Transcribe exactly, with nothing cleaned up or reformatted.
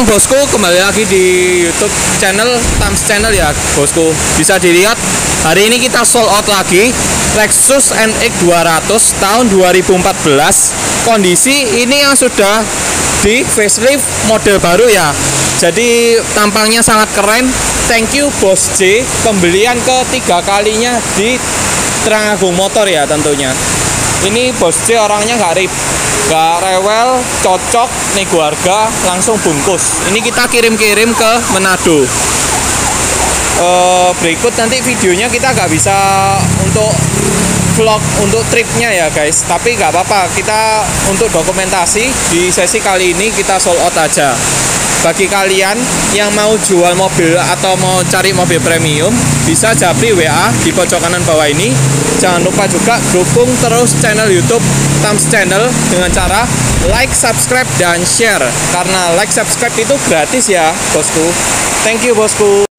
siang bosku, kembali lagi di YouTube channel Tams Channel ya bosku. Bisa dilihat hari ini kita sold out lagi Lexus N X dua ratus tahun dua ribu empat belas. Kondisi ini yang sudah di facelift model baru ya. Jadi tampangnya sangat keren. Thank you Bos J, pembelian ketiga kalinya di Trengagung Motor ya tentunya. Ini Bos J orangnya nggak rib, nggak rewel, cocok, nego harga, langsung bungkus. Ini kita kirim-kirim ke Manado. E, berikut nanti videonya kita nggak bisa untuk vlog untuk tripnya ya guys, tapi nggak apa-apa, kita untuk dokumentasi di sesi kali ini kita sold out aja. Bagi kalian yang mau jual mobil atau mau cari mobil premium, bisa japri W A di pojok kanan bawah ini. Jangan lupa juga dukung terus channel YouTube Tams Channel dengan cara like, subscribe, dan share. Karena like, subscribe itu gratis ya bosku. Thank you bosku.